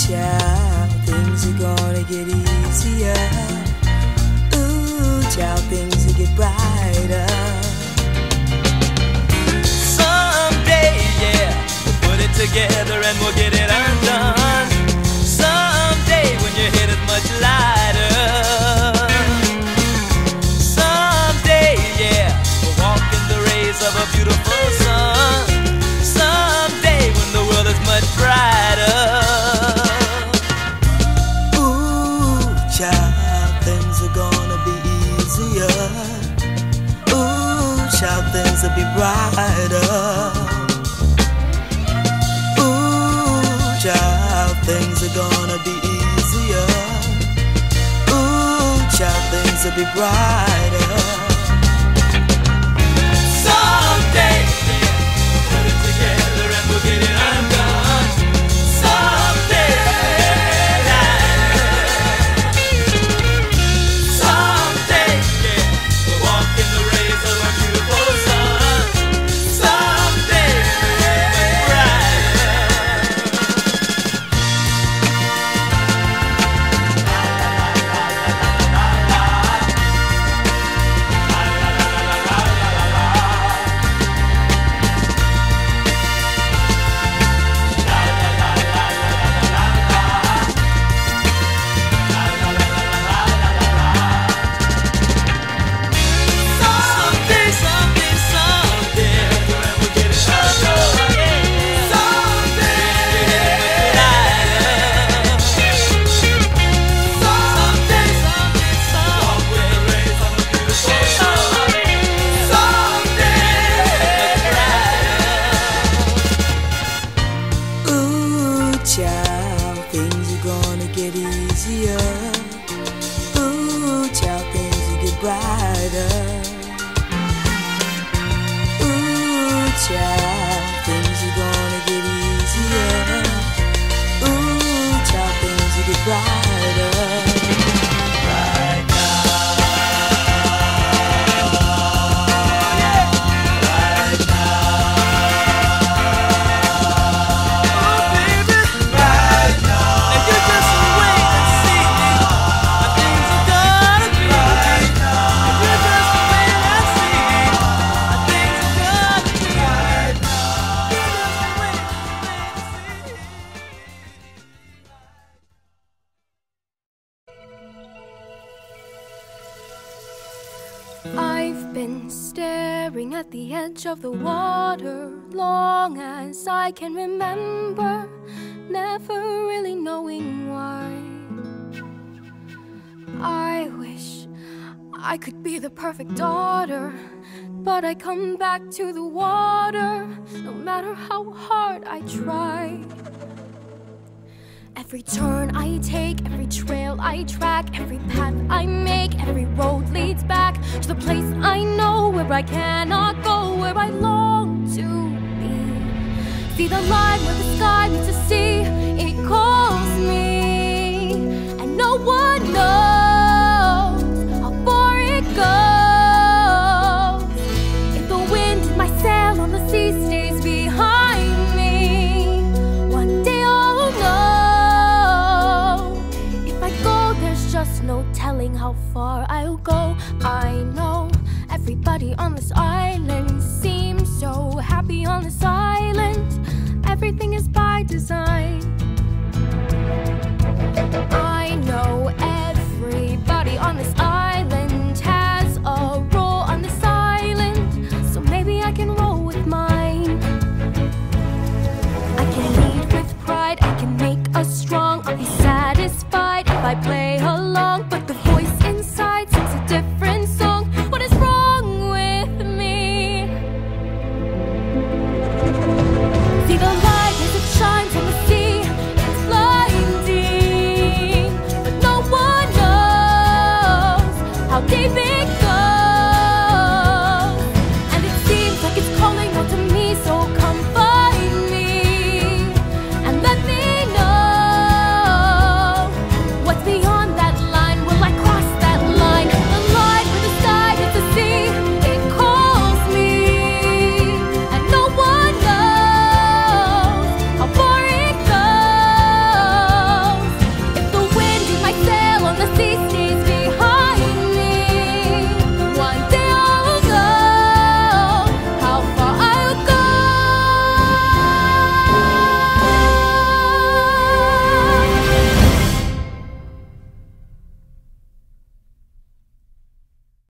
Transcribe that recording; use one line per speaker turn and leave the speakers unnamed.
child, things are gonna get easier. Ooh, child, things will get brighter.
Someday, yeah, we'll put it together and we'll get it undone. Someday when your head is much lighter. Someday, yeah, we'll walk in the rays of a beautiful sun. Someday when the world is much brighter.
Ooh, child, things are gonna be easier. Ooh, child, things will be brighter. Ooh, child, things are gonna be easier. Ooh, child, things will be brighter.
Someday, yeah, put it together and we'll get it undone. Someday, someday, yeah, we'll walk in the rays of a beautiful sun. Someday, much
Child, things are gonna get easier. Ooh, child, things will get brighter. Ooh, child, things are gonna get easier. Ooh, child, things will get brighter. Right now.
I've been staring at the edge of the water long as I can remember, never really knowing why. I wish I could be the perfect daughter, but I come back to the water no matter how hard I try. Every turn I take, every trail I track, every path I make, every road leads back to the place I know where I cannot go, where I long to be. See the line where the sky meets the sea, it calls.